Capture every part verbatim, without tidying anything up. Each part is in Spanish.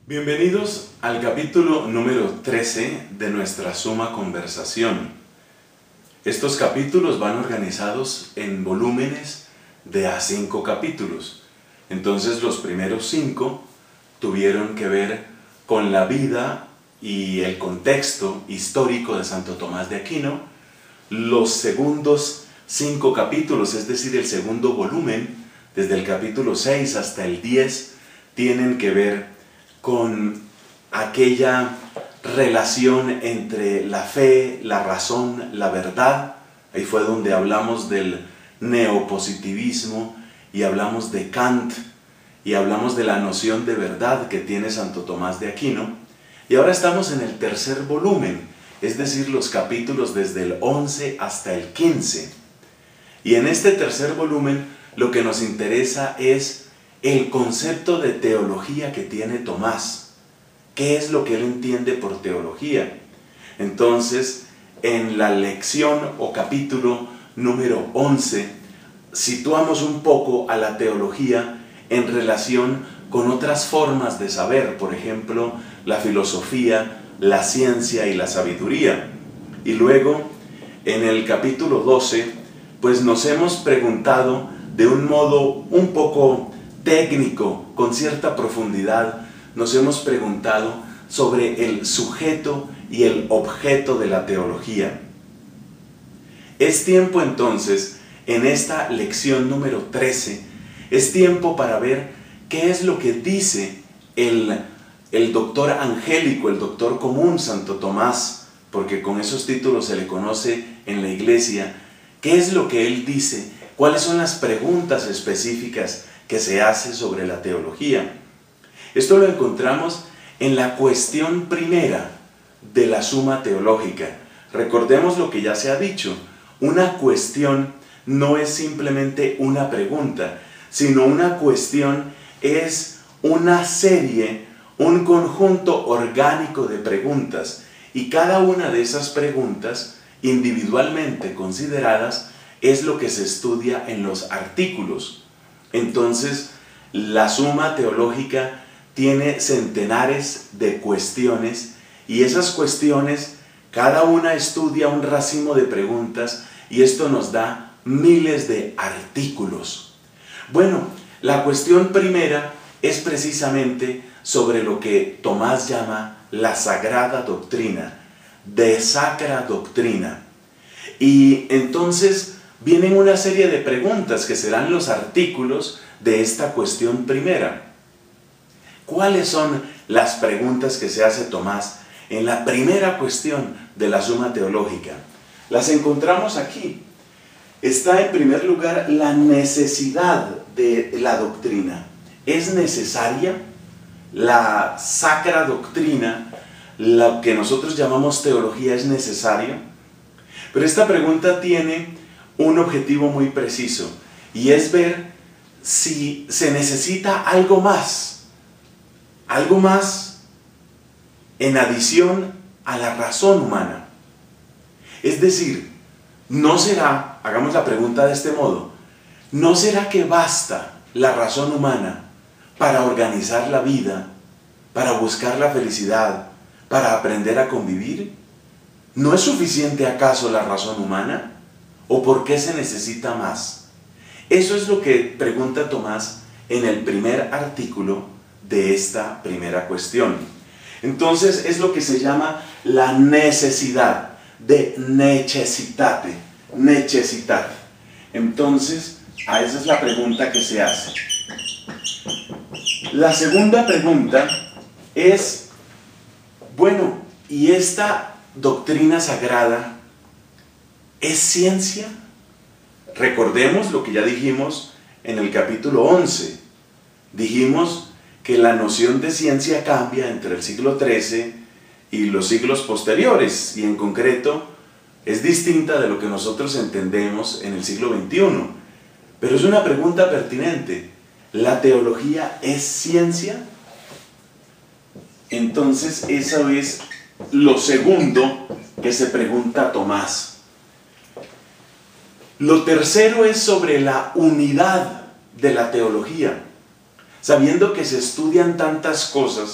Bienvenidos al capítulo número trece de nuestra Suma Conversación. Estos capítulos van organizados en volúmenes de a cinco capítulos. Entonces los primeros cinco tuvieron que ver con la vida y el contexto histórico de Santo Tomás de Aquino. Los segundos cinco capítulos, es decir, el segundo volumen, desde el capítulo seis hasta el diez, tienen que ver con aquella relación entre la fe, la razón, la verdad. Ahí fue donde hablamos del neopositivismo y hablamos de Kant y hablamos de la noción de verdad que tiene Santo Tomás de Aquino. Y ahora estamos en el tercer volumen, es decir, los capítulos desde el once hasta el quince. Y en este tercer volumen lo que nos interesa es el concepto de teología que tiene Tomás. ¿Qué es lo que él entiende por teología? Entonces, en la lección o capítulo número once, situamos un poco a la teología en relación con otras formas de saber, por ejemplo, la filosofía, la ciencia y la sabiduría. Y luego, en el capítulo doce, pues nos hemos preguntado de un modo un poco técnico, con cierta profundidad, nos hemos preguntado sobre el sujeto y el objeto de la teología. Es tiempo entonces, en esta lección número trece, es tiempo para ver qué es lo que dice el, el doctor angélico, el doctor común Santo Tomás, porque con esos títulos se le conoce en la iglesia. ¿Qué es lo que él dice? ¿Cuáles son las preguntas específicas que se hace sobre la teología? Esto lo encontramos en la cuestión primera de la Suma Teológica. Recordemos lo que ya se ha dicho. Una cuestión no es simplemente una pregunta, sino una cuestión es una serie, un conjunto orgánico de preguntas. Y cada una de esas preguntas, individualmente consideradas, es lo que se estudia en los artículos. Entonces, la Suma Teológica tiene centenares de cuestiones y esas cuestiones, cada una estudia un racimo de preguntas y esto nos da miles de artículos. Bueno, la cuestión primera es precisamente sobre lo que Tomás llama la Sagrada Doctrina, de Sacra Doctrina. Y entonces vienen una serie de preguntas que serán los artículos de esta cuestión primera. ¿Cuáles son las preguntas que se hace Tomás en la primera cuestión de la Suma Teológica? Las encontramos aquí. Está en primer lugar la necesidad de la doctrina. ¿Es necesaria la Sacra Doctrina? Lo que nosotros llamamos teología, ¿es necesario? Pero esta pregunta tiene un objetivo muy preciso y es ver si se necesita algo más, algo más en adición a la razón humana. Es decir, ¿no será, hagamos la pregunta de este modo, ¿no será que basta la razón humana para organizar la vida, para buscar la felicidad, para aprender a convivir? ¿No es suficiente acaso la razón humana? ¿O por qué se necesita más? Eso es lo que pregunta Tomás en el primer artículo de esta primera cuestión. Entonces es lo que se llama la necesidad, de necessitate, necessitate. Entonces, a esa es la pregunta que se hace. La segunda pregunta es, bueno, ¿y esta doctrina sagrada es ciencia? Recordemos lo que ya dijimos en el capítulo once. Dijimos que la noción de ciencia cambia entre el siglo trece y los siglos posteriores, y en concreto es distinta de lo que nosotros entendemos en el siglo veintiuno. Pero es una pregunta pertinente. ¿La teología es ciencia? Entonces eso es lo segundo que se pregunta Tomás. Lo tercero es sobre la unidad de la teología. Sabiendo que se estudian tantas cosas,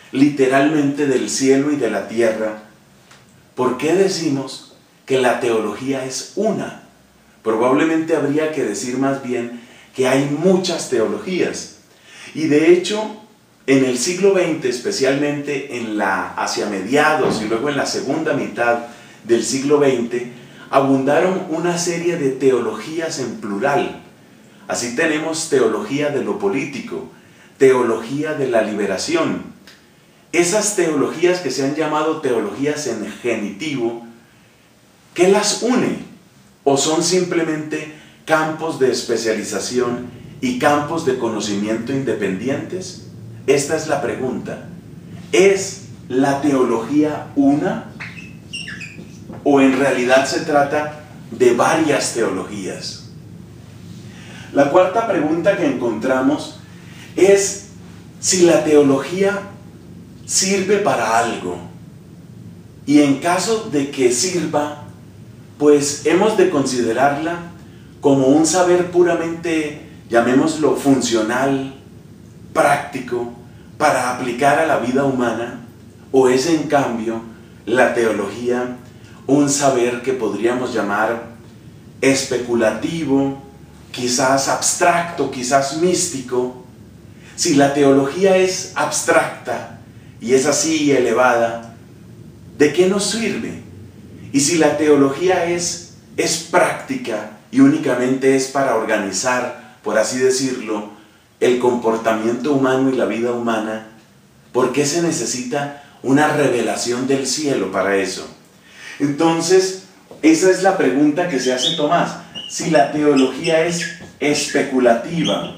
literalmente del cielo y de la tierra, ¿por qué decimos que la teología es una? Probablemente habría que decir más bien que hay muchas teologías. Y de hecho, en el siglo veinte, especialmente en la, hacia mediados y luego en la segunda mitad del siglo veinte, abundaron una serie de teologías en plural. Así tenemos teología de lo político, teología de la liberación. Esas teologías que se han llamado teologías en genitivo, ¿qué las une? ¿O son simplemente campos de especialización y campos de conocimiento independientes? Esta es la pregunta. ¿Es la teología una? ¿O en realidad se trata de varias teologías? La cuarta pregunta que encontramos es si la teología sirve para algo. Y en caso de que sirva, pues hemos de considerarla como un saber puramente, llamémoslo, funcional, práctico, para aplicar a la vida humana, o es en cambio la teología un saber que podríamos llamar especulativo, quizás abstracto, quizás místico. Si la teología es abstracta y es así elevada, ¿de qué nos sirve? Y si la teología es, es práctica y únicamente es para organizar, por así decirlo, el comportamiento humano y la vida humana, ¿por qué se necesita una revelación del cielo para eso? Entonces, esa es la pregunta que se hace Tomás. Si la teología es especulativa,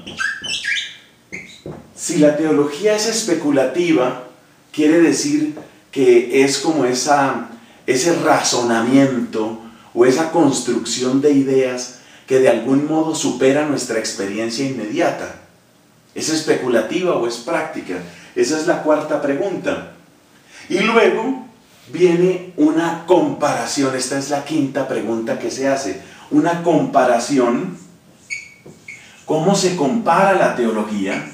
si la teología es especulativa, quiere decir que es como esa, ese razonamiento o esa construcción de ideas que de algún modo supera nuestra experiencia inmediata. ¿Es especulativa o es práctica? Esa es la cuarta pregunta. Y luego viene una comparación. Esta es la quinta pregunta que se hace. Una comparación. ¿Cómo se compara la teología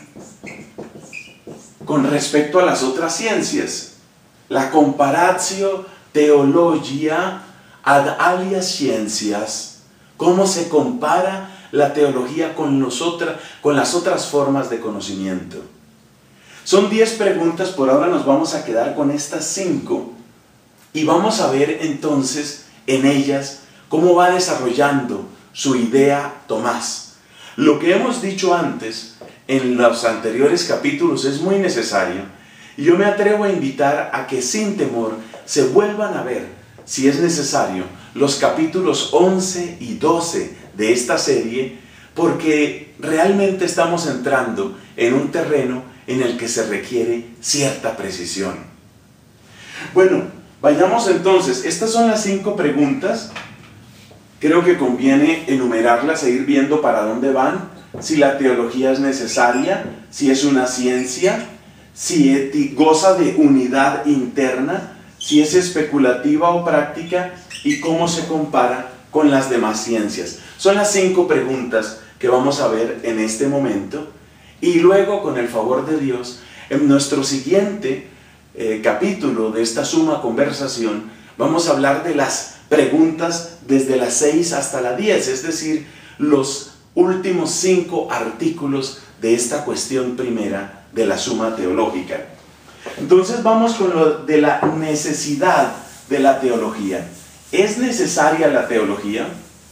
con respecto a las otras ciencias? La comparatio theologia ad alias scientias. ¿Cómo se compara la teología con, nosotras, con las otras formas de conocimiento? Son diez preguntas, por ahora nos vamos a quedar con estas cinco y vamos a ver entonces en ellas cómo va desarrollando su idea Tomás. Lo que hemos dicho antes en los anteriores capítulos es muy necesario y yo me atrevo a invitar a que sin temor se vuelvan a ver, si es necesario, los capítulos once y doce de esta serie, porque realmente estamos entrando en un terreno en el que se requiere cierta precisión. Bueno, vayamos entonces. Estas son las cinco preguntas. Creo que conviene enumerarlas e ir viendo para dónde van, si la teología es necesaria, si es una ciencia, si goza de unidad interna, si es especulativa o práctica y cómo se compara con las demás ciencias. Son las cinco preguntas que vamos a ver en este momento y luego, con el favor de Dios, en nuestro siguiente eh, capítulo de esta suma conversación vamos a hablar de las preguntas desde las seis hasta la diez, es decir, los últimos cinco artículos de esta cuestión primera de la suma teológica. Entonces vamos con lo de la necesidad de la teología. ¿Es necesaria la teología?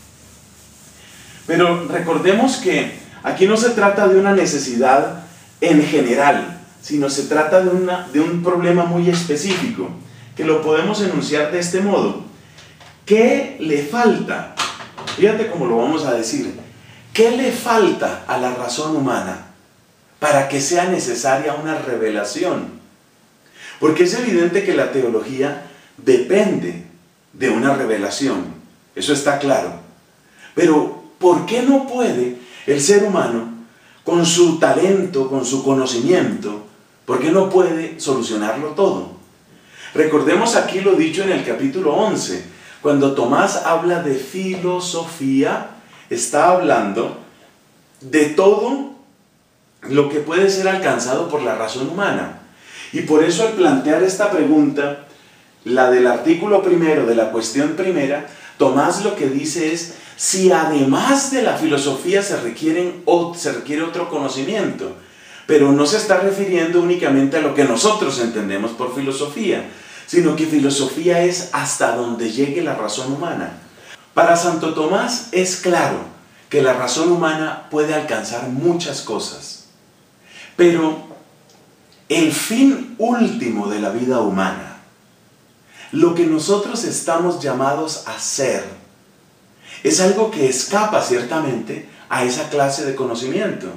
Pero recordemos que aquí no se trata de una necesidad en general, sino se trata de, una, de un problema muy específico, que lo podemos enunciar de este modo. ¿Qué le falta? Fíjate cómo lo vamos a decir. ¿Qué le falta a la razón humana para que sea necesaria una revelación? Porque es evidente que la teología depende de una revelación, eso está claro. Pero, ¿por qué no puede el ser humano, con su talento, con su conocimiento, por qué no puede solucionarlo todo? Recordemos aquí lo dicho en el capítulo once, cuando Tomás habla de filosofía, está hablando de todo lo que puede ser alcanzado por la razón humana. Y por eso al plantear esta pregunta, la del artículo primero, de la cuestión primera, Tomás lo que dice es, si además de la filosofía se, requieren, se requiere otro conocimiento, pero no se está refiriendo únicamente a lo que nosotros entendemos por filosofía, sino que filosofía es hasta donde llegue la razón humana. Para Santo Tomás es claro que la razón humana puede alcanzar muchas cosas, pero el fin último de la vida humana, lo que nosotros estamos llamados a ser, es algo que escapa ciertamente a esa clase de conocimiento.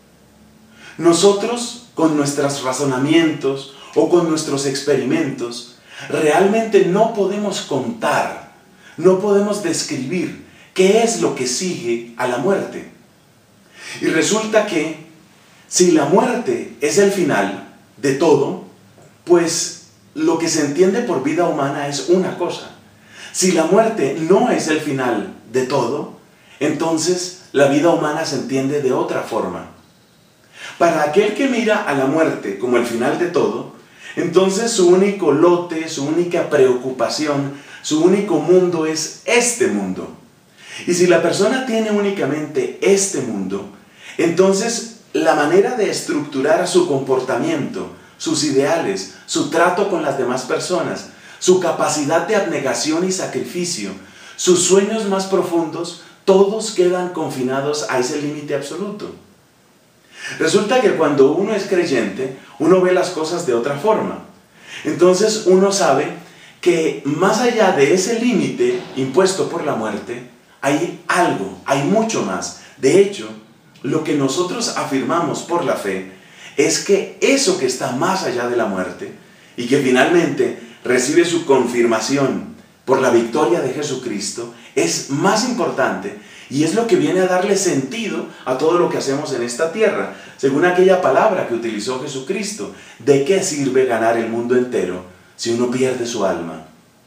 Nosotros, con nuestros razonamientos o con nuestros experimentos, realmente no podemos contar, no podemos describir qué es lo que sigue a la muerte. Y resulta que si la muerte es el final de todo, pues lo que se entiende por vida humana es una cosa. Si la muerte no es el final de todo, entonces la vida humana se entiende de otra forma. Para aquel que mira a la muerte como el final de todo, entonces su único lote, su única preocupación, su único mundo es este mundo. Y si la persona tiene únicamente este mundo, entonces la manera de estructurar su comportamiento, sus ideales, su trato con las demás personas, su capacidad de abnegación y sacrificio, sus sueños más profundos, todos quedan confinados a ese límite absoluto. Resulta que cuando uno es creyente, uno ve las cosas de otra forma. Entonces uno sabe que más allá de ese límite impuesto por la muerte, hay algo, hay mucho más. De hecho, lo que nosotros afirmamos por la fe es que eso que está más allá de la muerte y que finalmente recibe su confirmación por la victoria de Jesucristo es más importante y es lo que viene a darle sentido a todo lo que hacemos en esta tierra, según aquella palabra que utilizó Jesucristo. ¿De qué sirve ganar el mundo entero si uno pierde su alma?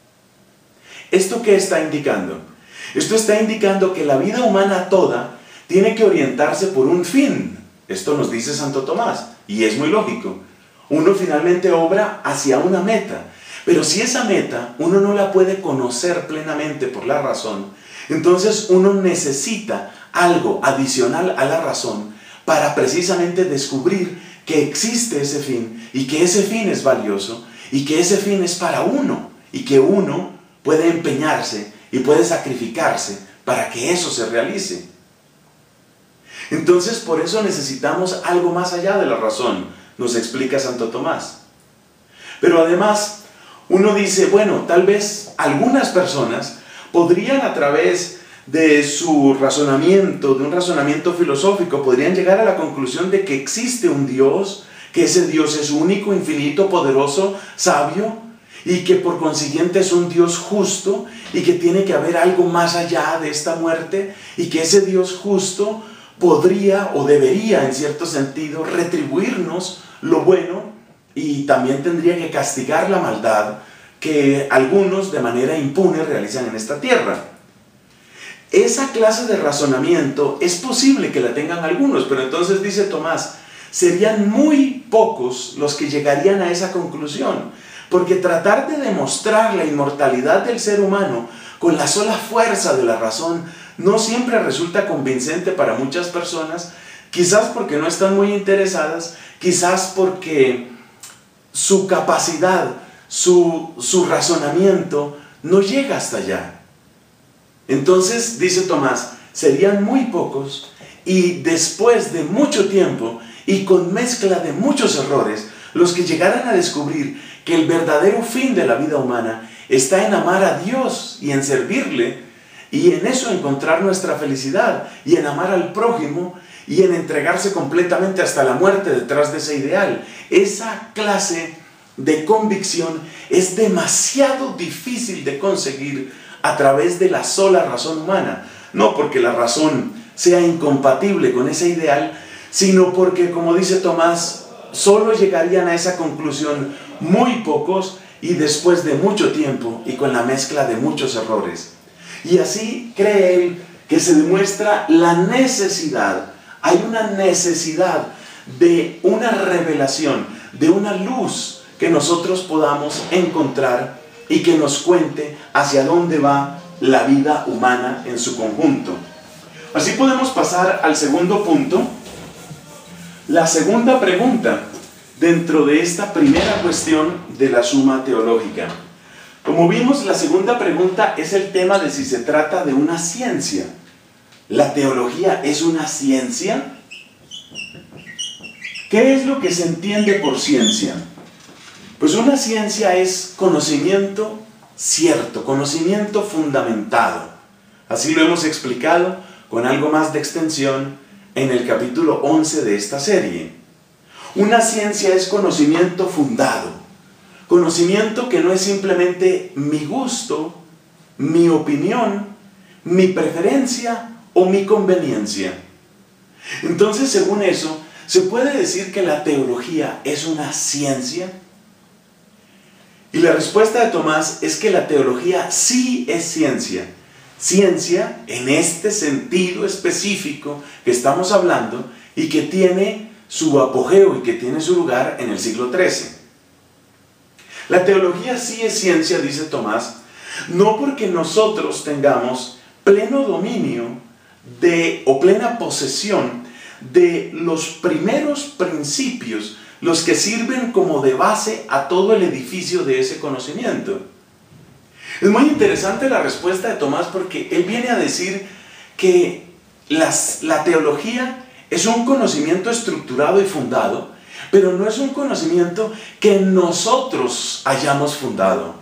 ¿Esto qué está indicando? Esto está indicando que la vida humana toda tiene que orientarse por un fin. Esto nos dice Santo Tomás, y es muy lógico. Uno finalmente obra hacia una meta, pero si esa meta uno no la puede conocer plenamente por la razón, entonces uno necesita algo adicional a la razón para precisamente descubrir que existe ese fin y que ese fin es valioso y que ese fin es para uno y que uno puede empeñarse y puede sacrificarse para que eso se realice. Entonces por eso necesitamos algo más allá de la razón, nos explica Santo Tomás. Pero además uno dice, bueno, tal vez algunas personas podrían a través de su razonamiento, de un razonamiento filosófico, podrían llegar a la conclusión de que existe un Dios, que ese Dios es único, infinito, poderoso, sabio, y que por consiguiente es un Dios justo, y que tiene que haber algo más allá de esta muerte, y que ese Dios justo podría o debería, en cierto sentido, retribuirnos lo bueno, y también tendría que castigar la maldad que algunos de manera impune realizan en esta tierra. Esa clase de razonamiento es posible que la tengan algunos, pero entonces dice Tomás, serían muy pocos los que llegarían a esa conclusión, porque tratar de demostrar la inmortalidad del ser humano con la sola fuerza de la razón no siempre resulta convincente para muchas personas, quizás porque no están muy interesadas, quizás porque su capacidad, su, su razonamiento no llega hasta allá. Entonces, dice Tomás, serían muy pocos y después de mucho tiempo y con mezcla de muchos errores, los que llegaran a descubrir que el verdadero fin de la vida humana está en amar a Dios y en servirle, y en eso encontrar nuestra felicidad, y en amar al prójimo, y en entregarse completamente hasta la muerte detrás de ese ideal. Esa clase de convicción es demasiado difícil de conseguir a través de la sola razón humana. No porque la razón sea incompatible con ese ideal, sino porque, como dice Tomás, solo llegarían a esa conclusión muy pocos y después de mucho tiempo y con la mezcla de muchos errores. Y así cree él que se demuestra la necesidad, hay una necesidad de una revelación, de una luz que nosotros podamos encontrar y que nos cuente hacia dónde va la vida humana en su conjunto. Así podemos pasar al segundo punto. La segunda pregunta dentro de esta primera cuestión de la suma teológica. Como vimos, la segunda pregunta es el tema de si se trata de una ciencia. ¿La teología es una ciencia? ¿Qué es lo que se entiende por ciencia? Pues una ciencia es conocimiento cierto, conocimiento fundamentado. Así lo hemos explicado con algo más de extensión en el capítulo once de esta serie. Una ciencia es conocimiento fundado, conocimiento que no es simplemente mi gusto, mi opinión, mi preferencia o mi conveniencia. Entonces, según eso, ¿se puede decir que la teología es una ciencia? Y la respuesta de Tomás es que la teología sí es ciencia. Ciencia en este sentido específico que estamos hablando y que tiene su apogeo y que tiene su lugar en el siglo trece. La teología sí es ciencia, dice Tomás, no porque nosotros tengamos pleno dominio de, o plena posesión de los primeros principios, los que sirven como de base a todo el edificio de ese conocimiento. Es muy interesante la respuesta de Tomás porque él viene a decir que las, la teología es un conocimiento estructurado y fundado, pero no es un conocimiento que nosotros hayamos fundado.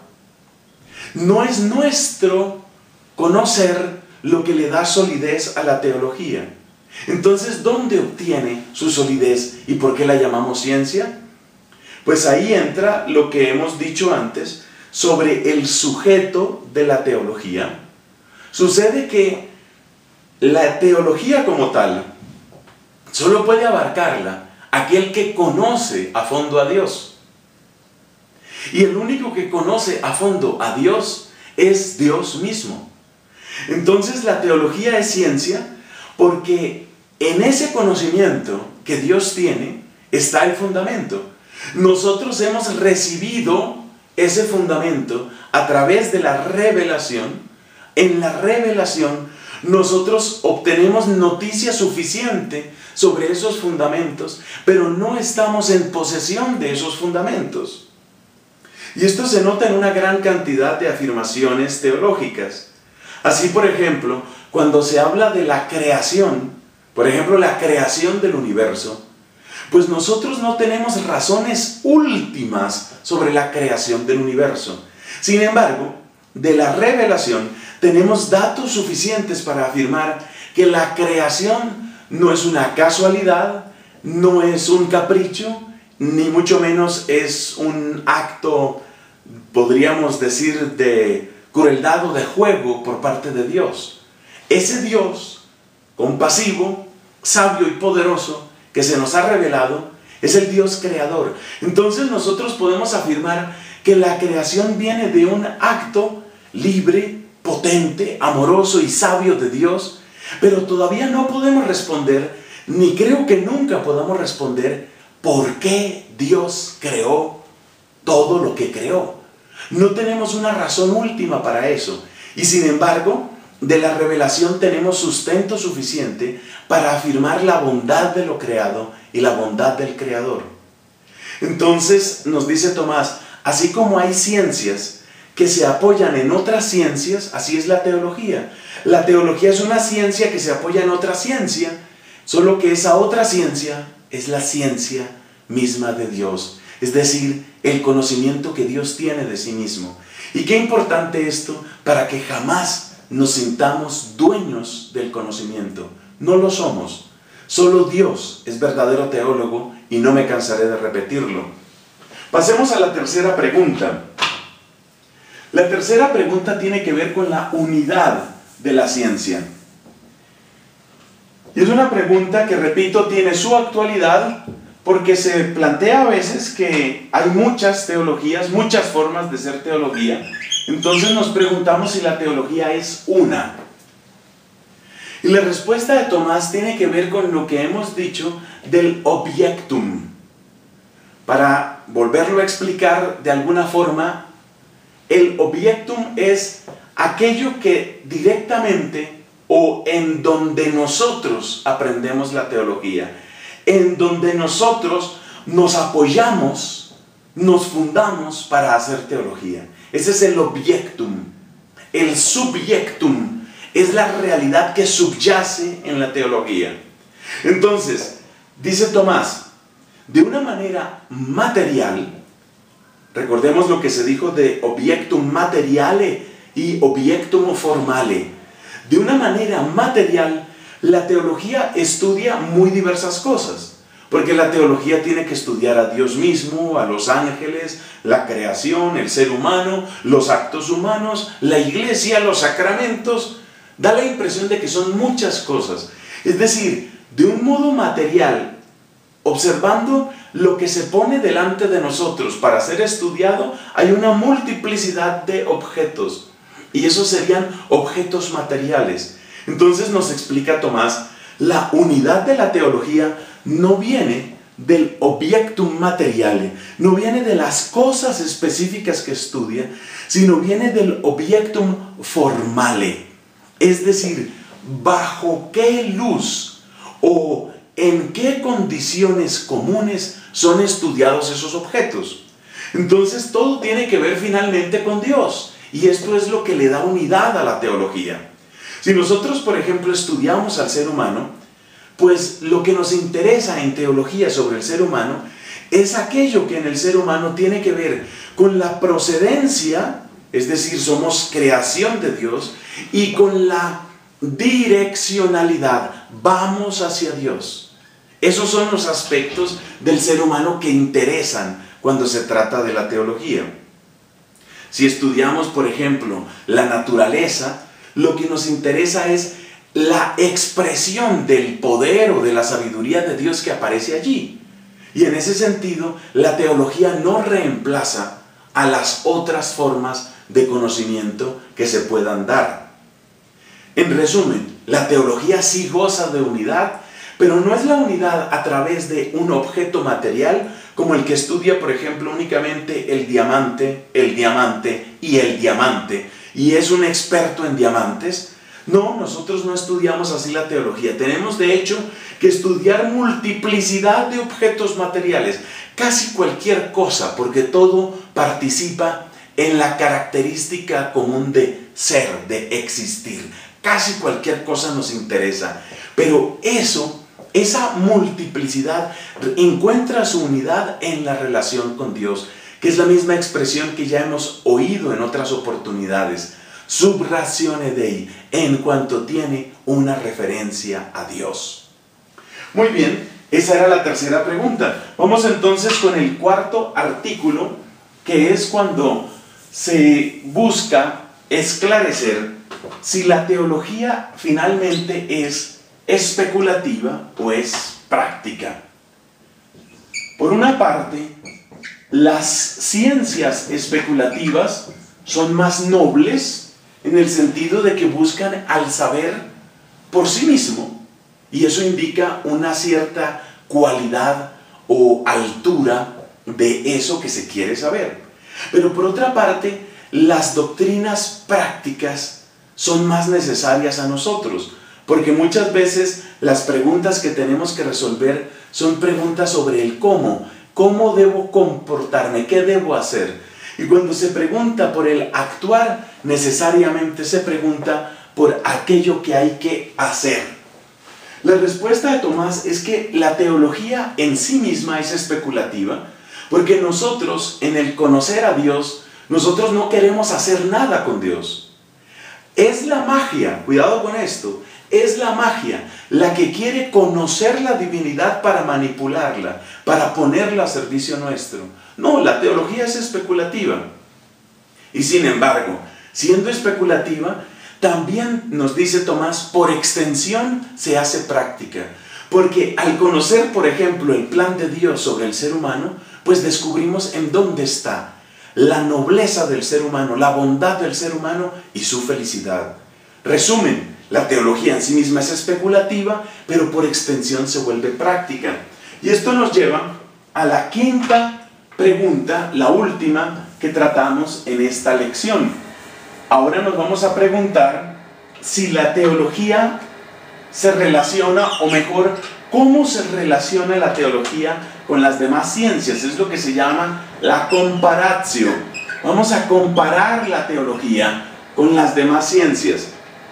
No es nuestro conocer lo que le da solidez a la teología. Entonces, ¿dónde obtiene su solidez y por qué la llamamos ciencia? Pues ahí entra lo que hemos dicho antes sobre el sujeto de la teología. Sucede que la teología como tal solo puede abarcarla aquel que conoce a fondo a Dios. Y el único que conoce a fondo a Dios es Dios mismo. Entonces la teología es ciencia porque en ese conocimiento que Dios tiene está el fundamento. Nosotros hemos recibido ese fundamento a través de la revelación. En la revelación nosotros obtenemos noticia suficiente sobre esos fundamentos, pero no estamos en posesión de esos fundamentos. Y esto se nota en una gran cantidad de afirmaciones teológicas. Así, por ejemplo, cuando se habla de la creación, por ejemplo, la creación del universo, pues nosotros no tenemos razones últimas sobre la creación del universo. Sin embargo, de la revelación tenemos datos suficientes para afirmar que la creación no es una casualidad, no es un capricho, ni mucho menos es un acto, podríamos decir, de crueldad o de juego por parte de Dios. Ese Dios compasivo, sabio y poderoso que se nos ha revelado es el Dios creador. Entonces nosotros podemos afirmar que la creación viene de un acto libre, potente, amoroso y sabio de Dios, pero todavía no podemos responder, ni creo que nunca podamos responder, ¿por qué Dios creó todo lo que creó? No tenemos una razón última para eso. Y sin embargo, de la revelación tenemos sustento suficiente para afirmar la bondad de lo creado y la bondad del Creador. Entonces, nos dice Tomás, así como hay ciencias que se apoyan en otras ciencias, así es la teología. La teología es una ciencia que se apoya en otra ciencia, solo que esa otra ciencia es la ciencia misma de Dios, es decir, el conocimiento que Dios tiene de sí mismo. Y qué importante esto para que jamás nos sintamos dueños del conocimiento. No lo somos. Solo Dios es verdadero teólogo y no me cansaré de repetirlo. Pasemos a la tercera pregunta. La tercera pregunta tiene que ver con la unidad de la ciencia. Y es una pregunta que, repito, tiene su actualidad porque se plantea a veces que hay muchas teologías, muchas formas de ser teología. Entonces nos preguntamos si la teología es una. Y la respuesta de Tomás tiene que ver con lo que hemos dicho del objectum. Para volverlo a explicar de alguna forma, el objectum es aquello que directamente o en donde nosotros aprendemos la teología, en donde nosotros nos apoyamos, nos fundamos para hacer teología. Ese es el objectum. El subjectum es la realidad que subyace en la teología. Entonces, dice Tomás, de una manera material, recordemos lo que se dijo de objectum materiale y objectum formale. De una manera material, la teología estudia muy diversas cosas, porque la teología tiene que estudiar a Dios mismo, a los ángeles, la creación, el ser humano, los actos humanos, la iglesia, los sacramentos. Da la impresión de que son muchas cosas. Es decir, de un modo material, observando lo que se pone delante de nosotros para ser estudiado, hay una multiplicidad de objetos. Y esos serían objetos materiales. Entonces nos explica Tomás, la unidad de la teología no viene del objectum materiale, no viene de las cosas específicas que estudia, sino viene del objectum formale. Es decir, bajo qué luz o en qué condiciones comunes son estudiados esos objetos. Entonces todo tiene que ver finalmente con Dios, y esto es lo que le da unidad a la teología. Si nosotros, por ejemplo, estudiamos al ser humano, pues lo que nos interesa en teología sobre el ser humano es aquello que en el ser humano tiene que ver con la procedencia, es decir, somos creación de Dios, y con la direccionalidad, vamos hacia Dios. Esos son los aspectos del ser humano que interesan cuando se trata de la teología. Si estudiamos, por ejemplo, la naturaleza, lo que nos interesa es la expresión del poder o de la sabiduría de Dios que aparece allí. Y en ese sentido, la teología no reemplaza a las otras formas de conocimiento que se puedan dar. En resumen, la teología sí goza de unidad, pero no es la unidad a través de un objeto material como el que estudia, por ejemplo, únicamente el diamante, el diamante y el diamante, y es un experto en diamantes. No, nosotros no estudiamos así la teología. Tenemos, de hecho, que estudiar multiplicidad de objetos materiales, casi cualquier cosa, porque todo participa en la característica común de ser, de existir. Casi cualquier cosa nos interesa, pero eso, esa multiplicidad encuentra su unidad en la relación con Dios, que es la misma expresión que ya hemos oído en otras oportunidades. Sub ratione Dei, en cuanto tiene una referencia a Dios. Muy bien, esa era la tercera pregunta. Vamos entonces con el cuarto artículo, que es cuando se busca esclarecer si la teología finalmente es especulativa o es práctica. Por una parte, las ciencias especulativas son más nobles en el sentido de que buscan al saber por sí mismo, y eso indica una cierta cualidad o altura de eso que se quiere saber. Pero por otra parte, las doctrinas prácticas son más necesarias a nosotros, porque muchas veces las preguntas que tenemos que resolver son preguntas sobre el cómo. ¿Cómo debo comportarme? ¿Qué debo hacer? Y cuando se pregunta por el actuar, necesariamente se pregunta por aquello que hay que hacer. La respuesta de Tomás es que la teología en sí misma es especulativa, porque nosotros, en el conocer a Dios, nosotros no queremos hacer nada con Dios. Es la magia, cuidado con esto, es la magia la que quiere conocer la divinidad para manipularla, para ponerla a servicio nuestro. No, la teología es especulativa. Y sin embargo, siendo especulativa, también nos dice Tomás, por extensión se hace práctica. Porque al conocer, por ejemplo, el plan de Dios sobre el ser humano, pues descubrimos en dónde está la nobleza del ser humano, la bondad del ser humano y su felicidad. Resumen, la teología en sí misma es especulativa, pero por extensión se vuelve práctica. Y esto nos lleva a la quinta pregunta, la última que tratamos en esta lección. Ahora nos vamos a preguntar si la teología se relaciona, o mejor, cómo se relaciona la teología con las demás ciencias. Es lo que se llama la comparatio. Vamos a comparar la teología con las demás ciencias.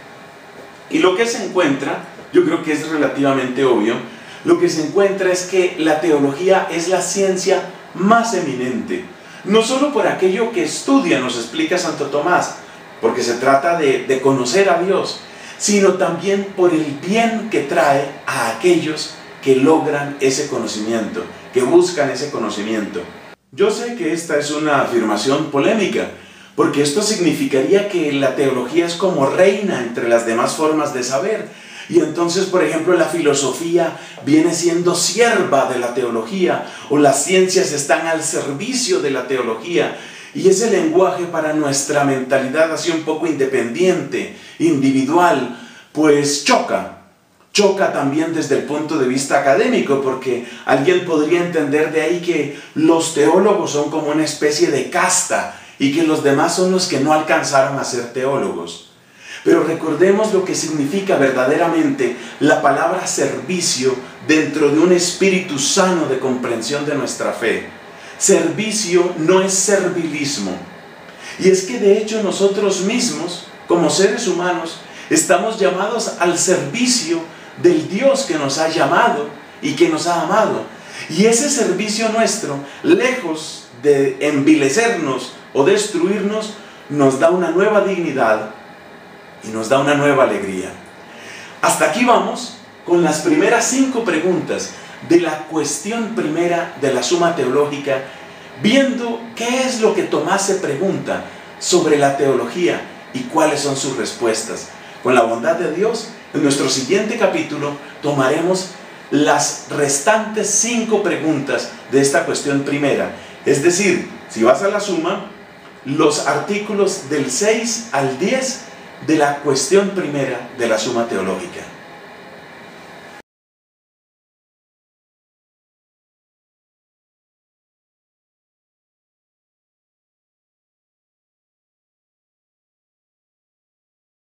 Y lo que se encuentra, yo creo que es relativamente obvio, lo que se encuentra es que la teología es la ciencia más eminente. No solo por aquello que estudia, nos explica Santo Tomás, porque se trata de, de conocer a Dios, sino también por el bien que trae a aquellos que logran ese conocimiento, que buscan ese conocimiento. Yo sé que esta es una afirmación polémica, porque esto significaría que la teología es como reina entre las demás formas de saber, y entonces, por ejemplo, la filosofía viene siendo sierva de la teología, o las ciencias están al servicio de la teología, y ese lenguaje para nuestra mentalidad así un poco independiente, individual, pues choca. Choca también desde el punto de vista académico, porque alguien podría entender de ahí que los teólogos son como una especie de casta y que los demás son los que no alcanzaron a ser teólogos. Pero recordemos lo que significa verdaderamente la palabra servicio dentro de un espíritu sano de comprensión de nuestra fe. Servicio no es servilismo. Y es que de hecho nosotros mismos, como seres humanos, estamos llamados al servicio del Dios que nos ha llamado y que nos ha amado. Y ese servicio nuestro, lejos de envilecernos o destruirnos, nos da una nueva dignidad y nos da una nueva alegría. Hasta aquí vamos con las primeras cinco preguntas de la cuestión primera de la Suma Teológica, viendo qué es lo que Tomás se pregunta sobre la teología y cuáles son sus respuestas. Con la bondad de Dios, en nuestro siguiente capítulo tomaremos las restantes cinco preguntas de esta cuestión primera. Es decir, si vas a la Suma, los artículos del seis al diez de la cuestión primera de la Suma Teológica.